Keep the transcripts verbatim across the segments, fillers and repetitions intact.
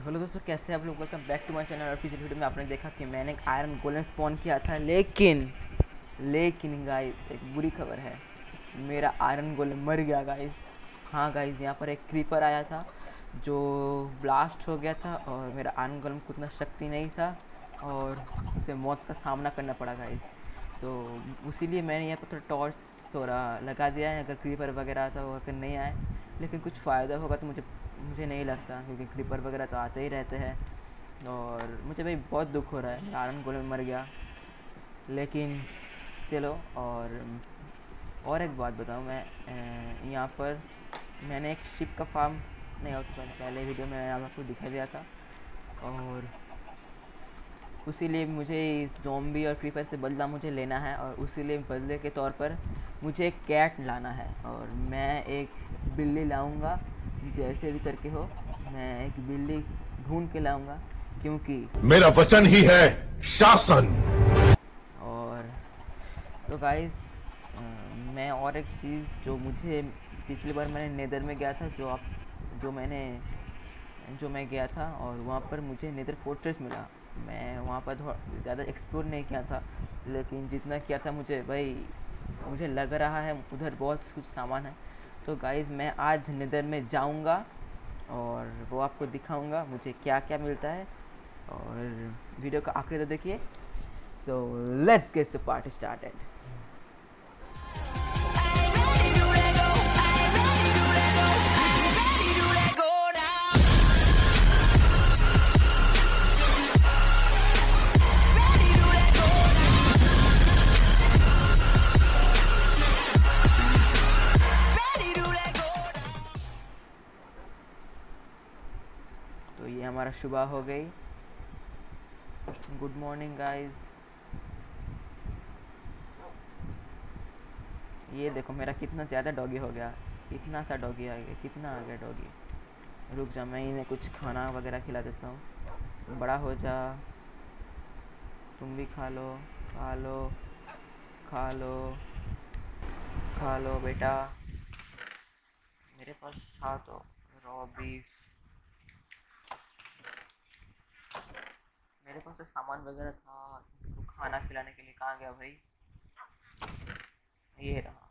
तो हेलो दोस्तों, कैसे आप लोग। Welcome back to my channel. और पिछले वीडियो में आपने देखा कि मैंने एक आयरन गोलेम स्पॉन किया था, लेकिन लेकिन गाइस एक बुरी खबर है, मेरा आयरन गोलेम मर गया गाइस। हाँ गाइस, यहाँ पर एक क्रीपर आया था जो ब्लास्ट हो गया था और मेरा आयरन गोलेम को उतना शक्ति नहीं था और उसे मौत का सामना करना पड़ा गाइस। तो इसीलिए मैंने यहाँ पर थोड़ा टॉर्च थोड़ा लगा दिया है, अगर क्रीपर वगैरह आता हो, अगर नहीं आए, लेकिन कुछ फ़ायदा होगा तो मुझे मुझे नहीं लगता, क्योंकि क्रीपर वगैरह तो आते ही रहते हैं। और मुझे भाई बहुत दुख हो रहा है, आयरन गोलेम मर गया। लेकिन चलो, और और एक बात बताऊँ मैं, यहाँ पर मैंने एक शिप का फार्म नहीं होता पहले वीडियो में आपको दिखा दिया था, और उसीलिए मुझे इस ज़ॉम्बी और क्रीपर से बदला मुझे लेना है, और उसीलिए बदले के तौर पर मुझे एक कैट लाना है। और मैं एक बिल्ली लाऊंगा, जैसे भी करके हो मैं एक बिल्ली ढूंढ के लाऊंगा, क्योंकि मेरा वचन ही है शासन। और तो गाइस, मैं और एक चीज़ जो मुझे पिछली बार मैंने नेदर में गया था, जो आप जो मैंने जो मैं गया था और वहाँ पर मुझे नेदर फोर्ट्रेस मिला। मैं वहाँ पर ज़्यादा एक्सप्लोर नहीं किया था, लेकिन जितना किया था मुझे भाई मुझे लग रहा है उधर बहुत कुछ सामान है। तो गाइस, मैं आज नेदर में जाऊँगा और वो आपको दिखाऊँगा मुझे क्या क्या मिलता है, और वीडियो का आखिरी तक देखिए। तो let's get the party started. तो ये हमारा सुबह हो गई। Good morning guys. ये देखो मेरा कितना ज़्यादा डॉगी हो गया, इतना सा डॉगी आ गया, कितना आ गया डॉगी। रुक जा, मैं इन्हें कुछ खाना वगैरह खिला देता हूँ। बड़ा हो जा, तुम भी खा लो खा लो खा लो खा लो बेटा। मेरे पास था तो रॉ बीफ, मेरे पास तो सामान वगैरह था इनको खाना खिलाने के लिए। कहाँ गया भाई? ये रहा।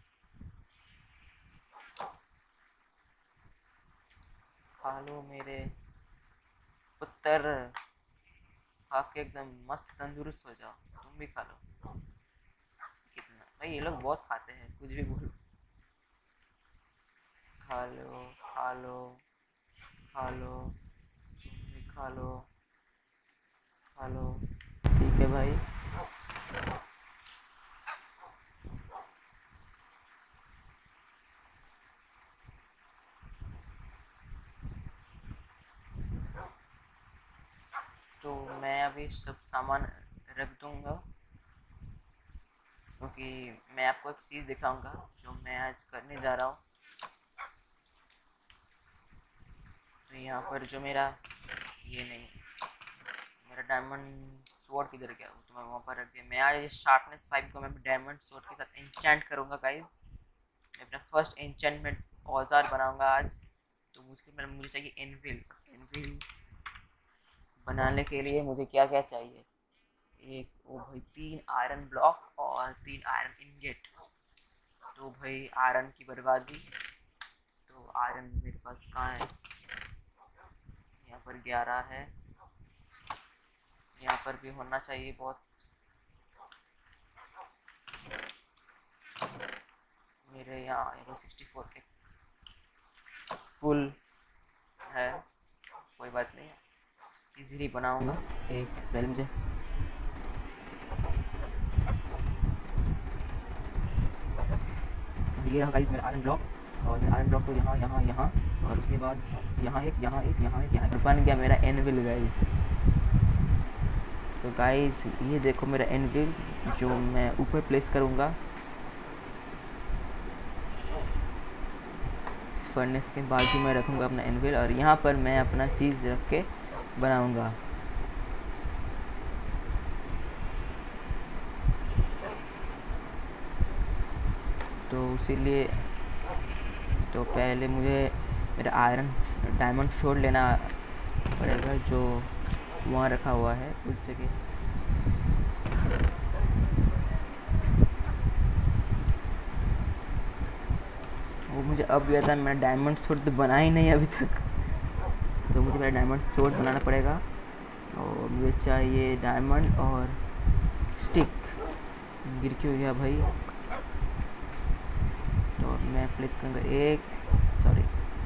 खा लो मेरे पुत्र, खा के एकदम मस्त तंदुरुस्त हो जाओ। तुम भी खा लो। कितना भाई, ये लोग बहुत खाते हैं, कुछ भी बोलो। खा लो खा लो खा लो, तुम भी खा लो खा लो। ठीक है भाई। तो मैं अभी सब सामान रख दूंगा, क्योंकि मैं आपको एक चीज़ दिखाऊंगा जो मैं आज करने जा रहा हूँ। तो यहाँ पर जो मेरा ये नहीं, मेरा डायमंड स्वॉर्ड किधर गया? वो तो मैं वहाँ पर रख दिया। मैं आज शार्पनेस फाइव को मैं डायमंड स्वॉर्ड के साथ एन्चेंट करूँगा गाइज। मैं अपना फर्स्ट एन्चेंटमेंट औजार बनाऊँगा आज। तो मुझे मुझे चाहिए एनविल। एनविल बनाने के लिए मुझे क्या क्या चाहिए? एक ओ भाई तीन आयरन ब्लॉक और तीन आयरन इनगेट। तो भाई आयरन की बर्बादी। तो आयरन मेरे पास कहाँ है? यहाँ पर ग्यारह है, यहाँ पर भी होना चाहिए बहुत। मेरे यहाँ सिक्सटी फोर के फुल है, कोई बात नहीं, इजीली बनाऊंगा। एक पहले मुझे ये रहा गाइस मेरा आयरन ब्लॉक, और मेरा आयरन ब्लॉक को यहाँ यहाँ यहाँ और उसके बाद यहाँ एक यहाँ एक यहाँ एक यहाँ बन गया मेरा एनविल गाइस। तो गाइस ये देखो मेरा एनविल जो मैं ऊपर प्लेस करूँगा इस फर्नेस के बाजू में रखूँगा अपना एनविल, और यहाँ पर मैं अपना चीज़ रख के बनाऊँगा। तो इसीलिए तो पहले मुझे मेरा आयरन डायमंड शोड लेना पड़ेगा जो वहाँ रखा हुआ है उस जगह। वो मुझे अब याद है, मैंने डायमंड स्वॉर्ड तो बना ही नहीं अभी तक, तो मुझे मेरा डायमंड स्वॉर्ड बनाना पड़ेगा। और मुझे चाहिए डायमंड और स्टिक। गिर क्यों गया भाई? तो मैं प्लेस करूँगा एक, सॉरी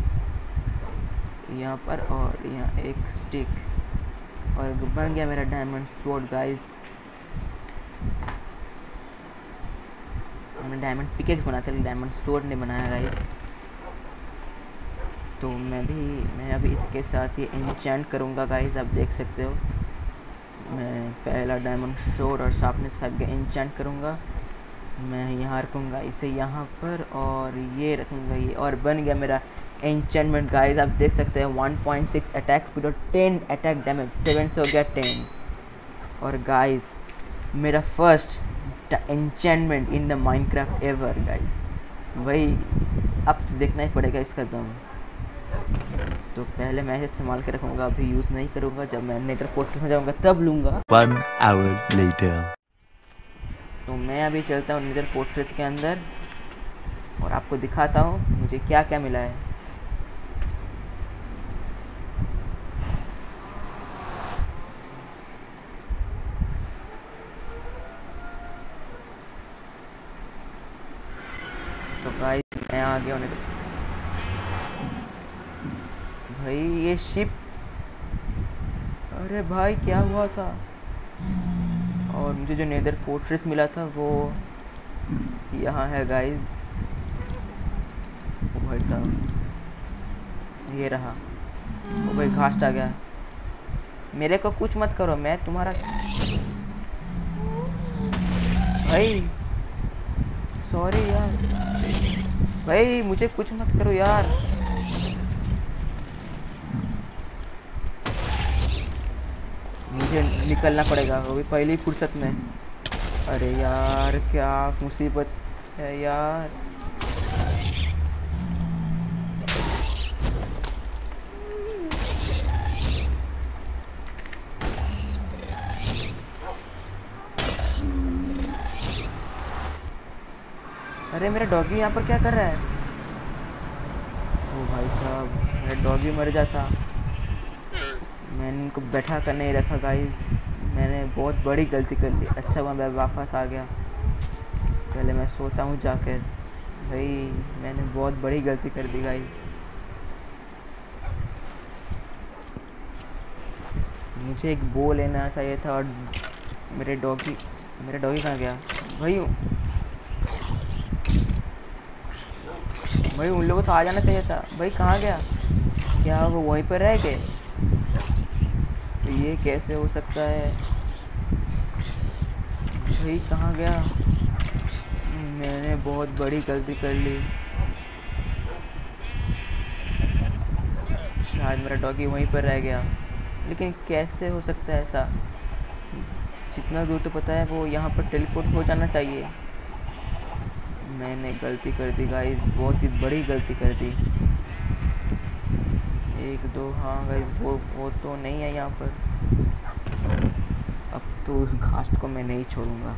यहाँ पर, और यहाँ एक स्टिक, और बन गया मेरा डायमंड स्वॉर्ड गाइस। मैंने डायमंड पिकेक्स बनाया था, डायमंड स्वॉर्ड नहीं बनाया गाइस। तो मैं भी मैं अभी इसके साथ ही एन्चेंट करूँगा गाइस। आप देख सकते हो मैं पहला डायमंड स्वॉर्ड और शार्पनेस फाइव का एन्चेंट करूँगा। मैं यहाँ रखूँगा इसे यहाँ पर, और ये रखूँगा ये, और बन गया मेरा एन्चेंटमेंट गाइस। आप देख सकते हैं one point six attack speed और टेन अटैक डैमेज, सेवन से हो गया टेन। और गाइस मेरा first enchantment in the Minecraft ever guys. वही अब तो देखना ही पड़ेगा इसका दम। तो पहले मैं इसे संभाल के रखूँगा, अभी यूज़ नहीं करूँगा। जब मैं नेदर फोर्ट्रेस में जाऊँगा तब लूँगा। One hour later. तो मैं अभी चलता हूँ नेदर फोर्ट्रेस के अंदर और आपको दिखाता हूँ मुझे क्या क्या मिला है। तो भाई मैं आ गया हूँ भाई, ये शिप, अरे भाई क्या हुआ था? और मुझे जो नेदर फोर्ट्रेस मिला था वो यहाँ है गाइस। ओ भाई साहब ये रहा। ओ भाई घास आ गया। मेरे को कुछ मत करो, मैं तुम्हारा भाई, सॉरी यार भाई, मुझे कुछ मत करो यार। मुझे निकलना पड़ेगा वो भी पहली फुर्सत में। अरे यार क्या मुसीबत है यार। अरे मेरा डॉगी यहाँ पर क्या कर रहा है? ओ भाई साहब मेरा डॉगी मर जाता। मैंने इनको बैठा कर नहीं रखा गाइस, मैंने बहुत बड़ी गलती कर ली। अच्छा हुआ मैं वापस आ गया, पहले मैं सोता हूँ जाकर। भाई मैंने बहुत बड़ी गलती कर दी गाइस। मुझे एक बो लेना चाहिए था। और मेरे डॉगी मेरा डॉगी कहाँ गया भाई? भाई उन लोगों को तो आ जाना चाहिए था। भाई कहाँ गया? क्या वो वहीं पर रह गए? तो ये कैसे हो सकता है? भाई कहाँ गया? मैंने बहुत बड़ी गलती कर ली। शायद मेरा डॉगी वहीं पर रह गया, लेकिन कैसे हो सकता है ऐसा? जितना दूर तो पता है वो यहाँ पर टेलीपोर्ट हो जाना चाहिए। मैंने गलती कर दी गाइस, बहुत ही बड़ी गलती कर दी। एक दो, हाँ गाइस वो वो तो नहीं है यहाँ पर। अब तो उस घास को मैं नहीं छोड़ूंगा।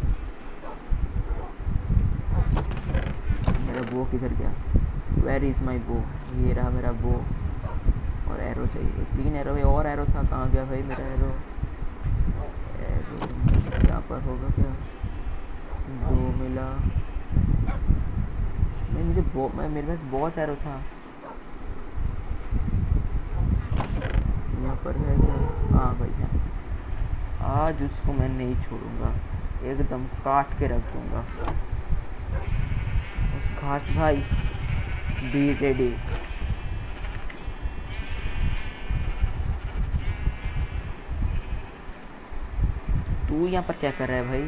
मेरा बो किधर गया? वेयर इज़ माई बो? ये रहा मेरा बो। और एरो चाहिए, तीन एरो है। और एरो था, कहाँ गया भाई मेरा एरो? एरो यहाँ पर होगा क्या? दो मिला। नहीं मुझे बो मैं मेरे पास बहुत एरो था। यहाँ पर है क्या? हाँ भाई है। आज उसको मैं नहीं छोड़ूंगा, एकदम काट के रख दूंगा उस घास। भाई बी रेडी। तू यहाँ पर क्या कर रहा है भाई?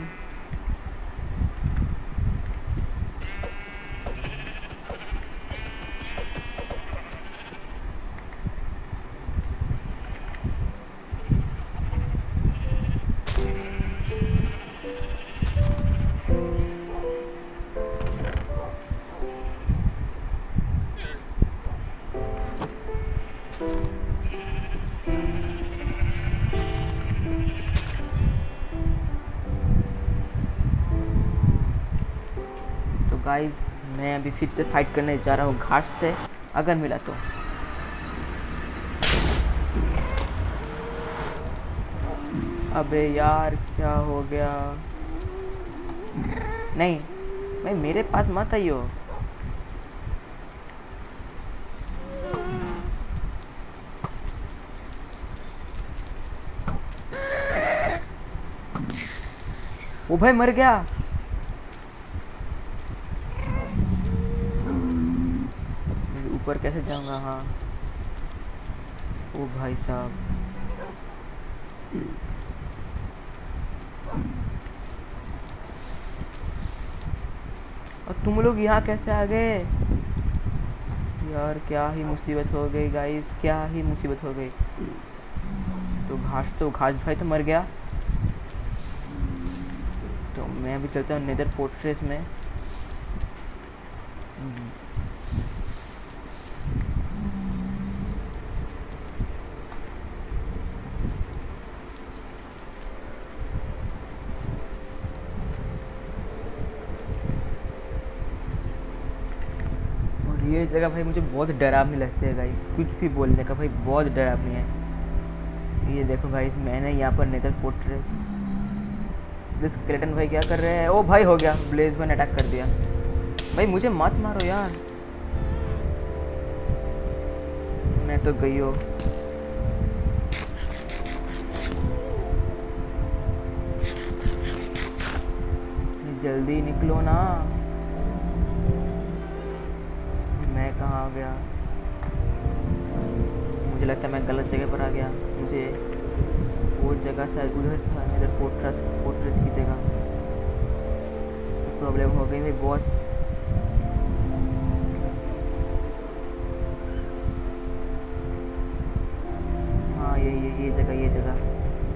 तो गाइस मैं अभी फिर से फाइट करने जा रहा हूँ घाट से, अगर मिला तो। अबे यार क्या हो गया? नहीं भाई मेरे पास मत आइयो। वो भाई मर गया। ऊपर कैसे जाऊंगा? हाँ ओ भाई साहब, और तुम लोग यहाँ कैसे आ गए यार? क्या ही मुसीबत हो गई गाइस, क्या ही मुसीबत हो गई। तो घास तो घास भाई तो मर गया। तो मैं भी चलता हूँ नेदर फोर्ट्रेस में। ये जगह भाई मुझे बहुत डरावनी लगती है गाइस, कुछ भी बोलने का भाई बहुत डरावनी है। ये देखो गाइस मैंने यहाँ पर नेदर फोर्ट्रेस। दिस स्केलेटन भाई क्या कर रहे हैं? ओ भाई हो गया, ब्लेज भाई ने अटैक कर दिया। भाई मुझे मत मारो यार, मैं तो गई हो। जल्दी निकलो ना, मैं कहाँ आ गया? मुझे लगता है मैं गलत जगह पर आ गया। मुझे वो जगह शायद उधर था, इधर फोर्ट्रेस फोर्ट्रेस की जगह। प्रॉब्लम हो गई भाई बहुत। हाँ ये ये ये जगह ये जगह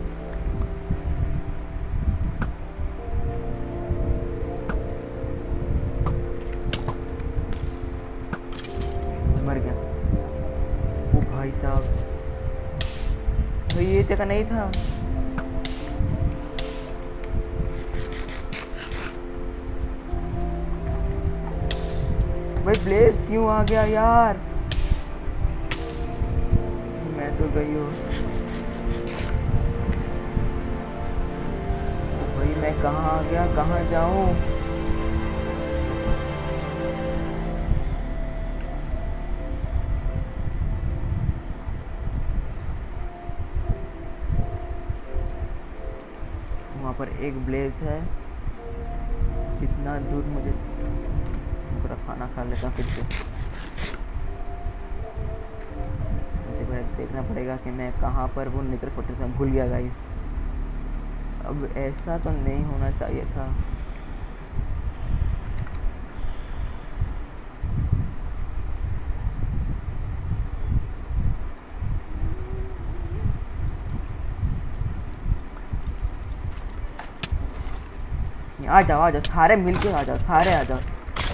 मर गया। ओ भाई साहब, भाई ये जगह नहीं था। भाई ब्लेज क्यों आ गया यार? मैं तो गई हूँ। भाई मैं कहाँ आ गया, कहाँ जाऊँ? वहाँ पर एक ब्लेज है, जितना दूर मुझे पूरा खाना खा लेता हूँ फिर से। मुझे भाई देखना पड़ेगा कि मैं कहाँ पर वो नेदर फोर्ट्रेस में भूल गया गाइस। अब ऐसा तो नहीं होना चाहिए था। आ जाओ आ जाओ सारे मिलके आ जाओ, सारे आ जाओ।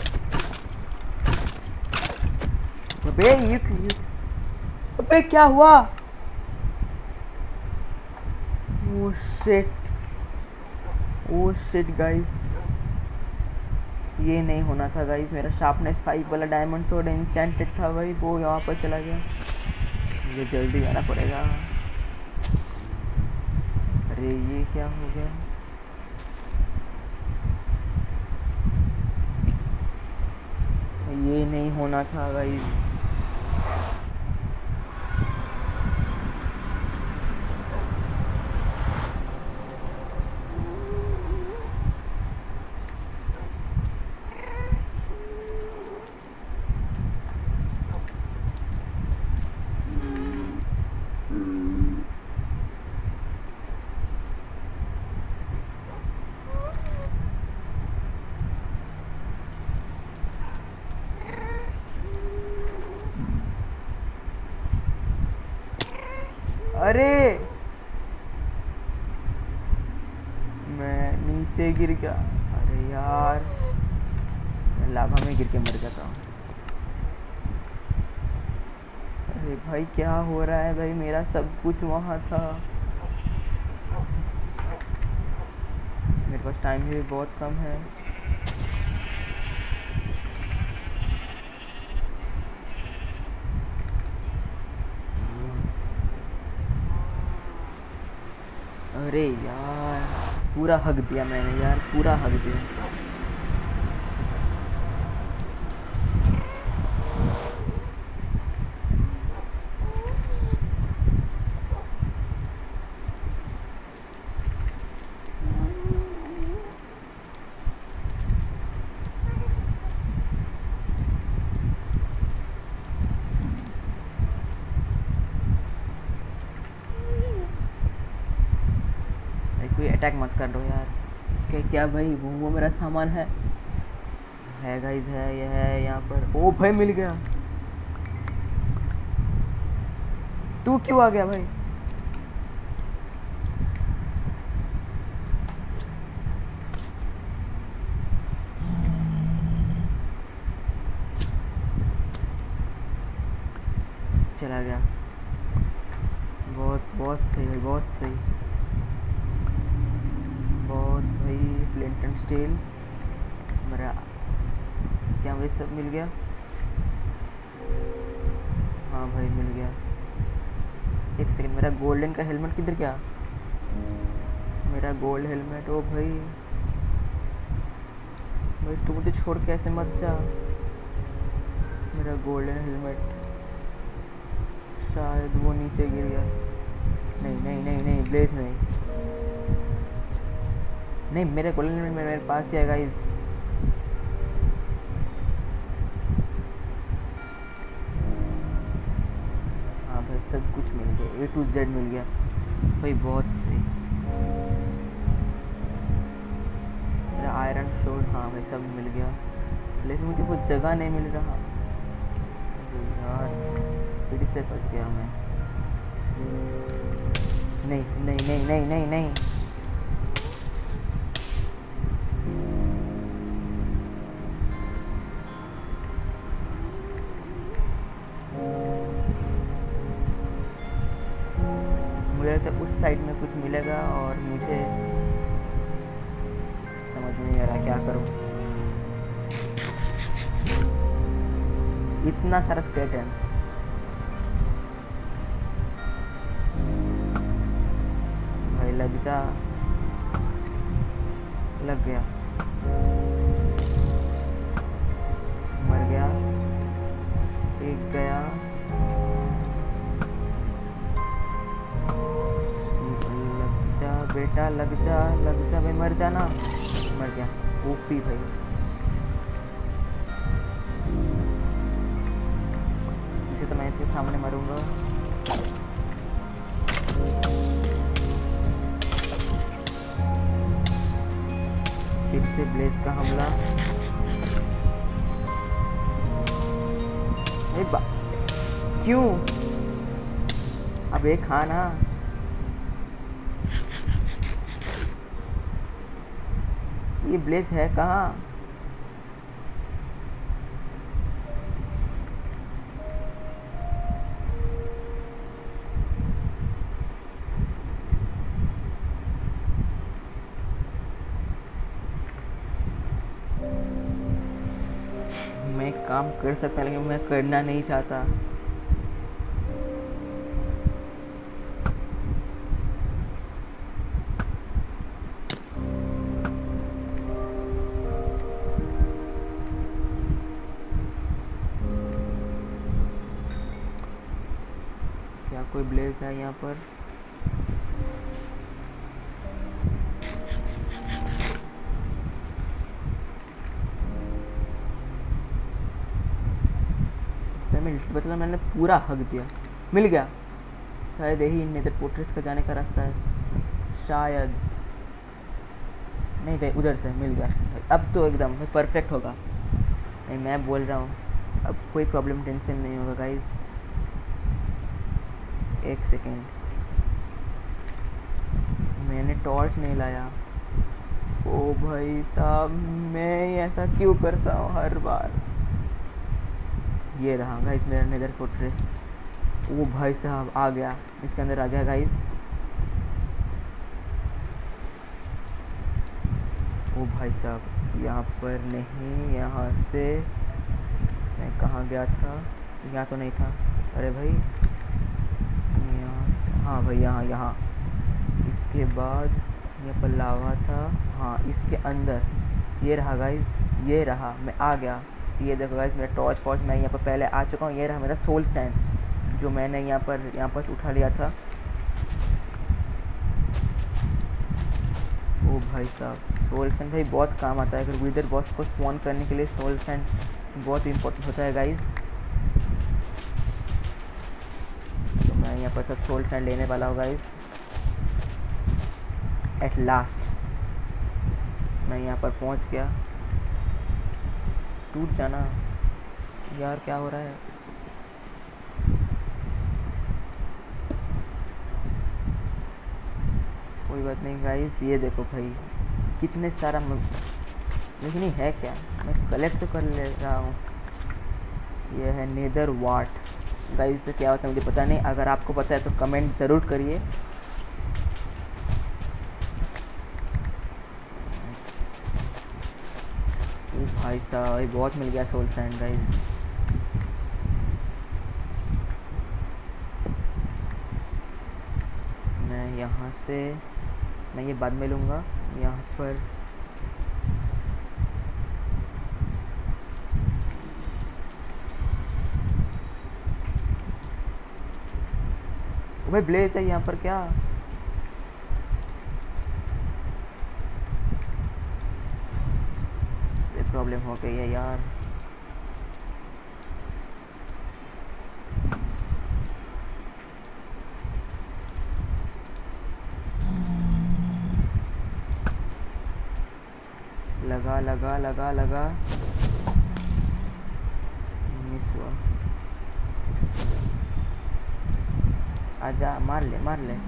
अबे ये अबे क्या हुआ? Oh shit, oh shit guys, ये नहीं होना था गाइस। मेरा शार्पनेस फाइव वाला डायमंड सोर्ड एन्चेंटेड था भाई, वो यहाँ पर चला गया। मुझे जल्दी आना पड़ेगा। अरे ये क्या हो गया? ये नहीं होना था गाइस। अरे मैं नीचे गिर गया। अरे यार मैं लाभा में गिर के मर जाता हूँ। अरे भाई क्या हो रहा है भाई, मेरा सब कुछ वहाँ था। मेरे पास टाइम भी बहुत कम है। अरे यार पूरा हक दिया मैंने यार, पूरा हक दिया। कोई अटैक मत कर दो यार। क्या क्या भाई, वो वो मेरा सामान है है गाइस, है ये है यहाँ पर। ओ भाई मिल गया। तू क्यों आ गया भाई? चला गया। बहुत बहुत सही भाई, बहुत सही, बहुत भाई। फ्लिंट एंड स्टील मेरा, क्या मुझे सब मिल गया? हाँ भाई मिल गया। एक सेकंड, मेरा गोल्डन का हेलमेट किधर गया? मेरा गोल्ड हेलमेट। ओ भाई भाई तू मुझे छोड़ के ऐसे मत जा। मेरा गोल्डन हेलमेट शायद वो नीचे गिर गया। नहीं नहीं नहीं नहीं ब्लेज नहीं नहीं, मेरे गोल्डन हेलमेट मेरे पास ही है गाइस। हाँ भाई सब कुछ मिल गया, ए टू जेड मिल गया भाई, बहुत सही। मेरा आयरन शोल्ड, हाँ भाई सब मिल गया, लेकिन मुझे वो जगह नहीं मिल रहा। अरे यार सीढ़ी से फंस गया मैं। नहीं नहीं नहीं नहीं नहीं नहीं मुझे लगता है उस साइड में कुछ मिलेगा और मुझे समझ नहीं आ रहा क्या करूं। इतना सारा स्केलेटन। भाई लग जा, लग गया, मर गया, एक गया। लग जा बेटा, लग जा लग जा भाई, मर जाना। मर गया। ओपी भाई, इसे तो मैं इसके सामने मरूंगा। फिर से ब्लेज का हमला। बा क्यों? अब एक खाना। ये ब्लेज है कहाँ? मैं काम कर सकता लेकिन मैं करना नहीं चाहता। क्या कोई ब्लेज है यहाँ पर? मतलब मैंने पूरा हक दिया। मिल गया। शायद यही नेदर पोर्ट्रेस का जाने का रास्ता है, शायद। नहीं थे उधर से मिल गया। अब तो एकदम परफेक्ट होगा। नहीं मैं बोल रहा हूँ, अब कोई प्रॉब्लम टेंशन नहीं होगा गाइस। एक सेकेंड, मैंने टॉर्च नहीं लाया। ओ भाई साहब, मैं ऐसा क्यों करता हूँ हर बार? ये रहा गाइस मेरा नेदर फोर्ट्रेस। ओ भाई साहब आ गया, इसके अंदर आ गया गाइस। ओ भाई साहब यहाँ पर नहीं, यहाँ से मैं कहाँ गया था, यहाँ तो नहीं था। अरे भाई यहाँ से, हाँ भाई यहाँ यहाँ इसके बाद यहाँ पर लावा था, हाँ इसके अंदर ये रहा गाइस, ये रहा, मैं आ गया। ये देखो गाइस मेरा टॉर्च फॉर्च, मैं यहाँ पर पहले आ चुका हूँ। ये रहा मेरा सोल सैंड जो मैंने यहाँ पर यहाँ पर से उठा लिया था। ओ भाई साहब सोल सैंड भाई बहुत काम आता है, अगर विदर बॉस को स्पॉन करने के लिए सोल सैंड बहुत इंपॉर्टेंट होता है गाइस। तो मैं यहाँ पर सब सोल सैंड लेने वाला हूँ गाइस। एट लास्ट मैं यहाँ पर पहुँच गया। टूट जाना यार, क्या हो रहा है? कोई बात नहीं गाइस, ये देखो भाई कितने सारा म... लेकिन ये है क्या, मैं कलेक्ट तो कर ले रहा हूँ। ये है नेदर वाट गाइस, इससे क्या होता है मुझे पता नहीं, अगर आपको पता है तो कमेंट ज़रूर करिए। ओ भाई साहब बहुत मिल गया सोल सैंड गाइस। मैं यहाँ से, मैं ये बाद में लूँगा। यहाँ पर भाई ब्लेज है यहाँ पर क्या? ये प्रॉब्लम हो गई है यार। लगा लगा लगा लगा मिस हुआ। आजा मार ले मार ले।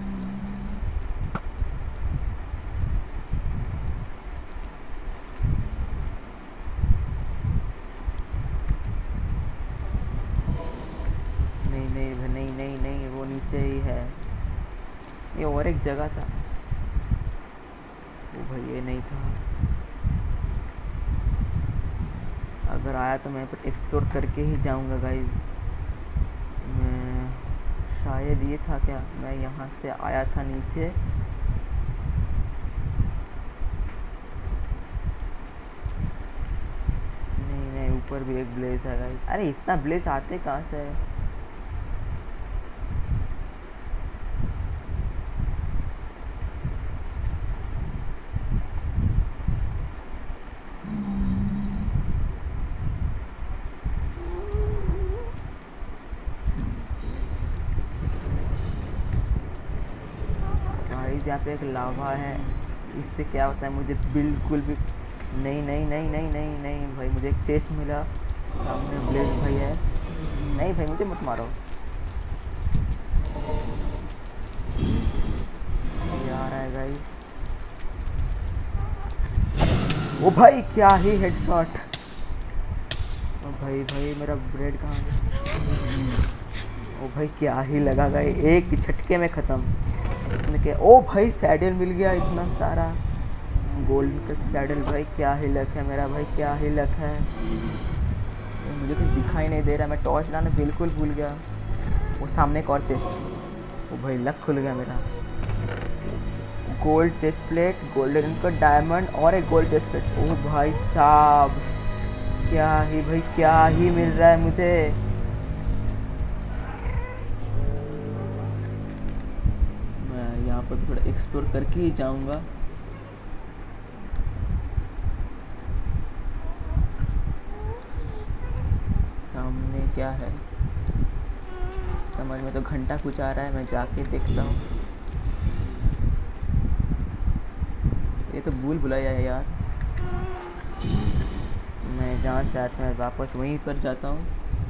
नहीं नहीं नहीं नहीं नहीं वो नीचे ही है, ये और एक जगह था। वो भाई ये नहीं था, अगर आया तो मैं पर एक्सप्लोर करके ही जाऊंगा गाइस। मैं शायद ये था क्या, मैं यहाँ से आया था नीचे। नहीं नहीं ऊपर भी एक ब्लेज है गाइस। अरे इतना ब्लेज आते कहाँ से है? यहाँ पे एक लावा है, इससे क्या होता है मुझे बिल्कुल भी नहीं नहीं नहीं नहीं नहीं नहीं भाई मुझे एक चेस्ट मिला, सामने ब्लेज भाई है। नहीं भाई मुझे मत मारो, ये आ रहा है गाइस। ओ भाई क्या ही हेडशॉट। ओ भाई भाई मेरा ब्रेड कहाँ है? ओ भाई क्या ही लगा गए, एक झटके में ख़त्म। इसने क्या, ओ भाई सैडल मिल गया इतना सारा गोल्डन का सैडल। भाई क्या ही लक है मेरा, भाई क्या ही लक है। मुझे कुछ दिखाई नहीं दे रहा, मैं टॉर्च लाना बिल्कुल भूल गया। वो सामने एक और चेस्ट, ओ भाई लक खुल गया मेरा। गोल्ड चेस्ट प्लेट, गोल्डन का डायमंड और एक गोल्ड चेस्ट प्लेट। ओ भाई साहब क्या ही भाई क्या ही मिल रहा है मुझे। यहाँ पर थोड़ा एक्सप्लोर करके ही जाऊंगा। सामने क्या है समझ में तो घंटा कुछ आ रहा है, मैं जाके देखता हूँ। ये तो भूल भुलाया है यार, मैं जहाँ से आता मैं वापस वहीं पर जाता हूँ।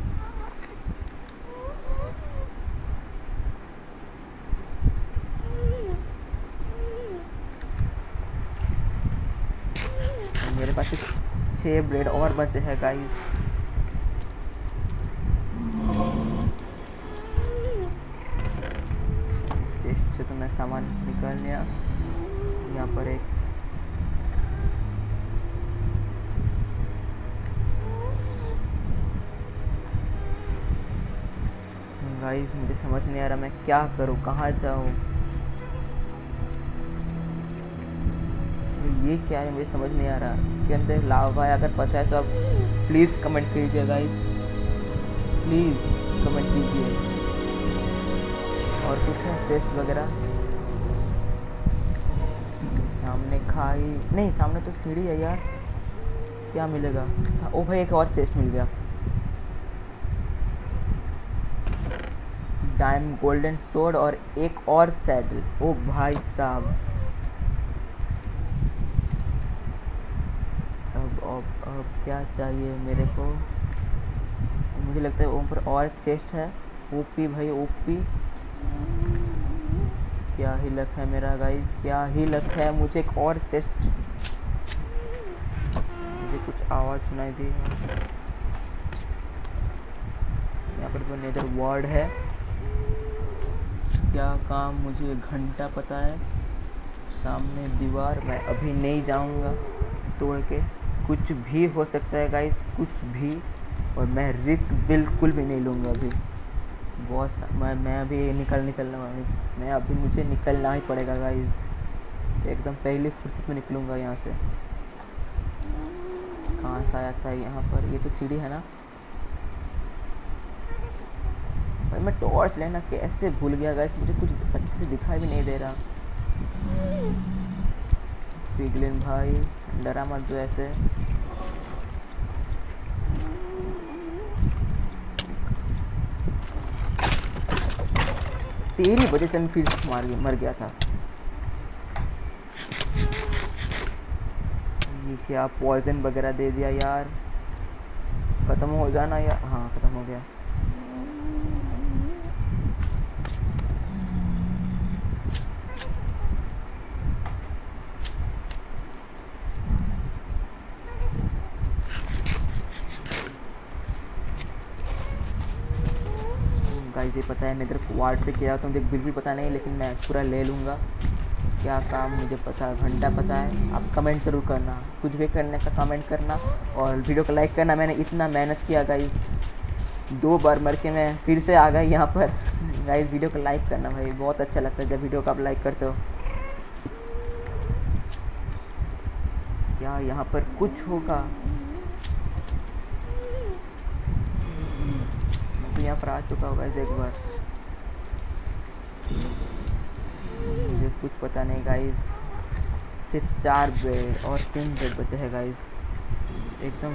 मेरे पास छः ब्रेड और बचे हैं गाइस। तो मैं सामान निकाल लिया। यहाँ पर एक गाइस मुझे समझ नहीं आ रहा मैं क्या करूँ, कहाँ जाऊँ। ये क्या है मुझे समझ नहीं आ रहा। इसके अंदर लावा है, अगर पता है तो आप प्लीज़ कमेंट कीजिए गाइस, प्लीज़ कमेंट कीजिए। और कुछ है चेस्ट वगैरह? सामने खाई नहीं, सामने तो सीढ़ी है यार, क्या मिलेगा? ओ भाई एक और चेस्ट मिल गया। डायमंड गोल्डन सोर्ड और एक और सैडल। ओ भाई साहब, अब अब अब क्या चाहिए मेरे को? मुझे लगता है ऊपर और एक चेस्ट है। ओपी भाई ओपी, क्या ही लक है मेरा गाइस, क्या ही लक है। मुझे एक और चेस्ट, मुझे कुछ आवाज़ सुनाई दी। यहाँ पर वो नेदर वर्ड है, क्या काम? मुझे घंटा पता है, सामने दीवार। मैं अभी नहीं जाऊंगा तोड़ के, कुछ भी हो सकता है गाइस, कुछ भी। और मैं रिस्क बिल्कुल भी नहीं लूँगा अभी। बहुत मैं मैं अभी निकल निकलना अभी मैं अभी मुझे निकलना ही पड़ेगा गाइस, एकदम पहली फुर्सत में निकलूँगा यहाँ से। कहाँ से आया था यहाँ पर? ये तो सीढ़ी है ना भाई। मैं टॉर्च लेना कैसे भूल गया गाइस, मुझे कुछ अच्छे से दिखाई भी नहीं दे रहा। पिगलिन भाई डरा मत जो ऐसे। तेरी वजह से मैं फिर मार गया मर गया था। ये क्या पॉइजन वगैरह दे दिया यार। ख़त्म हो जाना यार। हाँ ख़त्म हो गया। गाइस ये पता है नेदर क्वार्ट्ज से किया तो मुझे बिल्कुल पता नहीं, लेकिन मैं पूरा ले लूँगा। क्या काम मुझे पता, घंटा पता है। आप कमेंट ज़रूर करना, कुछ भी करने का कमेंट करना और वीडियो को लाइक करना। मैंने इतना मेहनत किया गाइस, दो बार मर के मैं फिर से आ गया यहाँ पर। गाइस वीडियो को लाइक करना भाई, बहुत अच्छा लगता है जब वीडियो को आप लाइक करते हो। क्या यहाँ पर कुछ होगा? तो यहाँ पर आ चुका होगा एक बार, मुझे कुछ पता नहीं गाइस। सिर्फ चार बेड और तीन बेड बचे हैं गाइस, एकदम।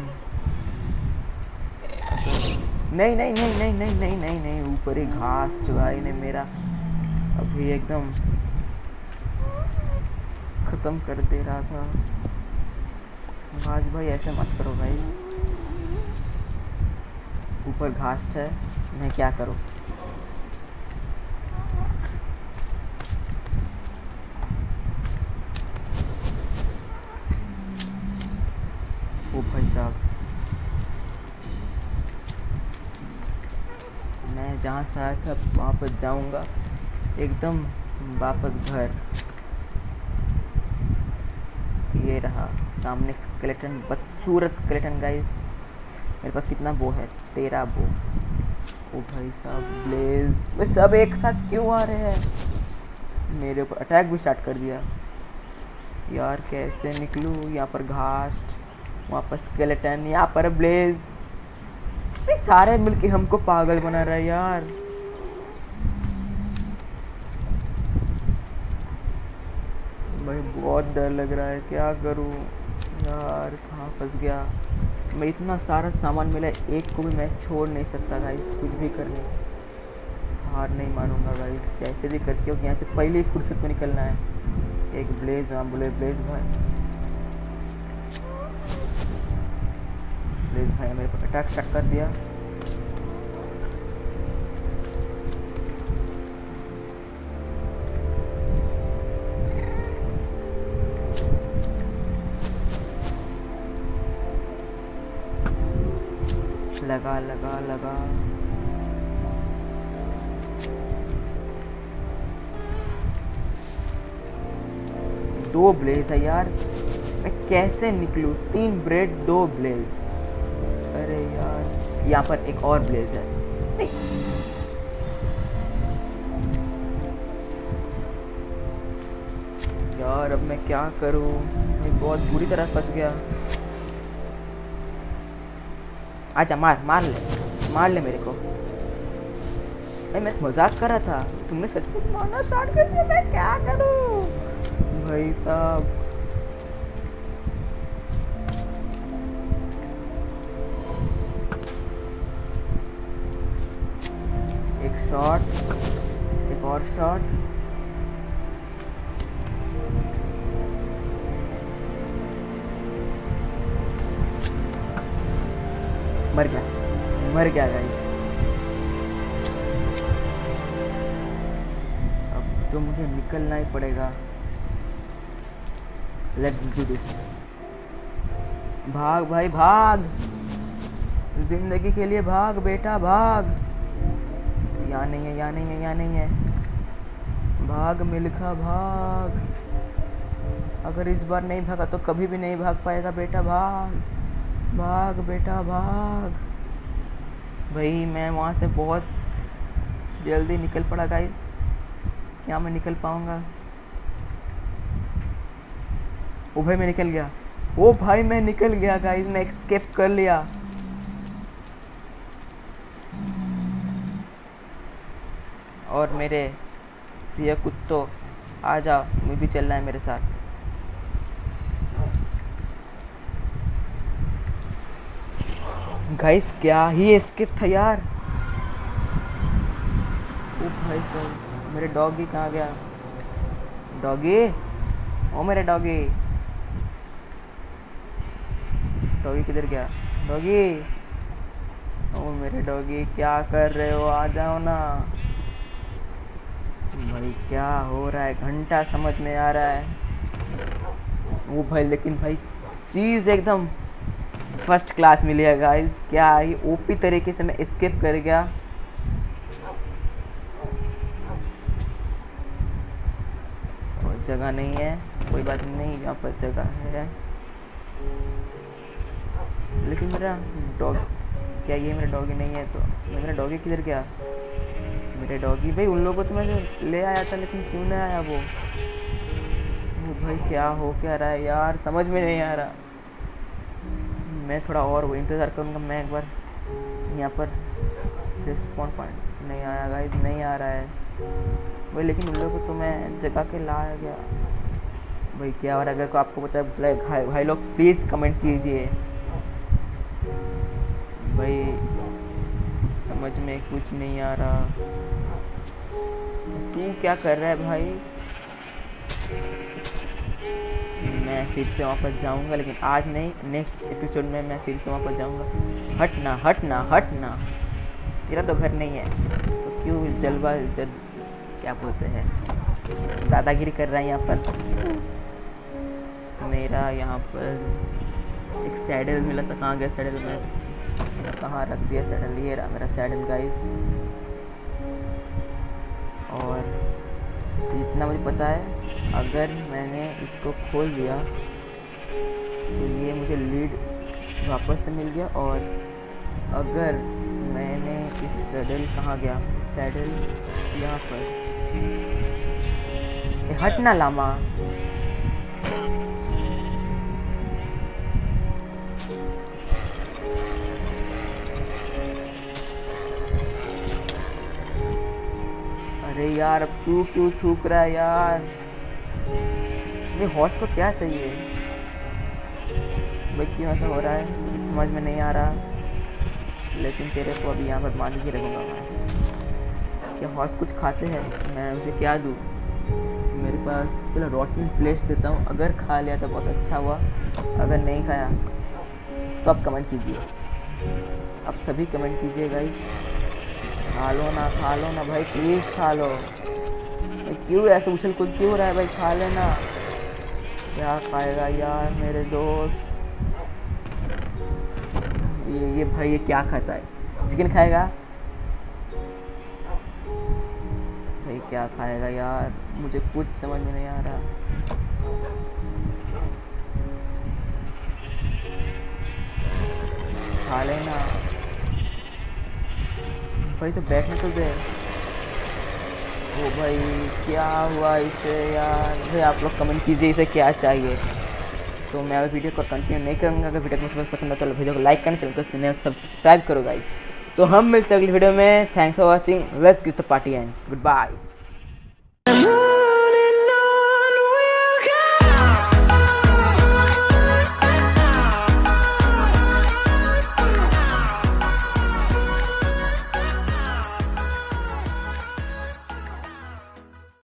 नहीं नहीं नहीं नहीं नहीं नहीं नहीं नहीं ऊपर ही घास चुगाई ने मेरा अभी एकदम ख़त्म कर दे रहा था। घास भाई ऐसे मत करो भाई, ऊपर घास है, मैं क्या करूं? ओ भाई साहब, मैं जहाँ से आया था वहाँ पर जाऊँगा एकदम वापस घर। ये रहा सामने स्केलेटन, बदसूरत स्केलेटन गाइस। मेरे पास कितना बो है? तेरह बो। ओ भाई साहब ब्लेज, वे सब एक साथ क्यों आ रहे हैं? मेरे ऊपर अटैक भी स्टार्ट कर दिया यार। कैसे निकलूँ? यहाँ पर घास, वहाँ पर स्केलेटन, यहाँ पर ब्लेज। ये सारे मिलके हमको पागल बना रहा है यार। भाई बहुत डर लग रहा है, क्या करूँ यार? कहाँ फंस गया मैं? इतना सारा सामान मिला, एक को भी मैं छोड़ नहीं सकता गाइस, कुछ भी करने। हार नहीं मानूंगा गाइस, कैसे भी करके यहाँ से पहले ही फुर्सत में निकलना है। एक ब्लेज, हाँ बोले ब्लेज भाई। ब्लेज भाई मेरे को अटैक स्टार्ट कर दिया। लगा लगा लगा दो ब्लेज है यार, मैं कैसे निकलूँ? तीन ब्रेड दो ब्लेज, अरे यार यहाँ पर एक और ब्लेज है। यार अब मैं क्या करूँ, मैं बहुत बुरी तरह फंस गया। आजा मार मार ले मार ले मेरे को। अरे मैं मजाक कर रहा था, तुमने सचमुच मारना स्टार्ट कर दिया, मैं क्या करूँ भाई साहब। एक शॉट, एक और शॉट, मर गया मर गया गाइस। अब तो मुझे निकलना ही पड़ेगा। Let's do this. भाग भाई भाग, जिंदगी के लिए भाग बेटा भाग। यहाँ नहीं है यहाँ नहीं है यहाँ नहीं है, भाग मिल्खा भाग। अगर इस बार नहीं भागा तो कभी भी नहीं भाग पाएगा बेटा, भाग भाग बेटा भाग। भाई मैं वहाँ से बहुत जल्दी निकल पड़ा गाइस, क्या मैं निकल पाऊँगा? ओ भाई मैं निकल गया, ओ भाई मैं निकल गया गाइस, मैं एस्केप कर लिया। और मेरे प्रिय कुत्तों आ जाओ, मुझे भी चलना है मेरे साथ। गाइस क्या ही एस्केप था यार। ओ भाई साहब मेरे डॉगी कहाँ गया? डॉगी, ओ मेरे डॉगी, डॉगी किधर गया? डॉगी, ओ मेरे डॉगी क्या कर रहे हो, आ जाओ ना भाई। क्या हो रहा है, घंटा समझ में आ रहा है। वो भाई लेकिन भाई चीज़ एकदम फर्स्ट क्लास मिली है गाइस, क्या ही ओपी तरीके से मैं एस्केप कर गया। और जगह नहीं है, कोई बात नहीं, यहाँ पर जगह है। लेकिन मेरा डॉग, क्या ये मेरा डॉगी नहीं है? तो मेरा डॉगी किधर गया? मेरे डॉगी भाई, उन लोगों को तो मैं जो ले आया था, लेकिन क्यों नहीं आया वो? वो भाई क्या हो क्या रहा है यार, समझ में नहीं आ रहा। मैं थोड़ा और वो इंतज़ार करूँगा। मैं एक बार यहाँ पर रिस्पॉन पॉइंट नहीं आया गाइस, नहीं आ रहा है भाई। लेकिन उन लोगों को तो मैं जगह के लाया गया भाई। क्या हो रहा है? अगर को आपको पता है भाई, भाई लोग प्लीज़ कमेंट कीजिए भाई, समझ में कुछ नहीं आ रहा। तू क्या कर रहा है भाई? मैं फिर से वहाँ पर जाऊँगा, लेकिन आज नहीं, नेक्स्ट एपिसोड में मैं फिर से वहाँ पर जाऊँगा। हटना हटना हटना, तेरा तो घर नहीं है तो क्यों जलवा जल क्या बोलते हैं, दादागिरी कर रहा है यहाँ पर। मेरा यहाँ पर एक सैडल मिला था, कहाँ गया सैडल? मैं कहाँ रख दिया सैडल? ये रहा मेरा सैडल गाइस। और जितना मुझे पता है, अगर मैंने इसको खोल दिया तो ये मुझे लीड वापस से मिल गया। और अगर मैंने इस सैडल, कहाँ गया सैडल? यहाँ पर। हटना लामा, अरे यार अब तू क्यों थूक रहा है यार? ये हॉर्स को क्या चाहिए भाई? क्यों ऐसा हो रहा है समझ में नहीं आ रहा। लेकिन तेरे को अभी यहाँ पर मान के रखूँगा मैं। क्या हॉर्स कुछ खाते हैं? मैं उसे क्या दूँ? मेरे पास चलो रोटन फ्लेश देता हूँ, अगर खा लिया तो बहुत अच्छा हुआ, अगर नहीं खाया तो आप कमेंट कीजिए, आप सभी कमेंट कीजिए गाइस। खा लो ना, खा लो ना भाई, प्लीज़ खा लो। क्यों ऐसे उछल कूद क्यों रहा है भाई? खा लेना। क्या खाएगा यार मेरे दोस्त? ये ये भाई ये क्या खाता है? चिकन खाएगा भाई? क्या खाएगा यार? मुझे कुछ समझ में नहीं आ रहा। खा लेना भाई, तो बैठने तो दे। ओ भाई क्या हुआ इसे यार? भाई आप लोग कमेंट कीजिए इसे क्या चाहिए, तो मैं अभी वीडियो को कंटिन्यू नहीं करूँगा। अगर वीडियो को पसंद आता है तो वीडियो को लाइक करना, चैनल को सब्सक्राइब करो गाइस। तो हम मिलते हैं अगली वीडियो में। Thanks for watching, let's get the party and good bye.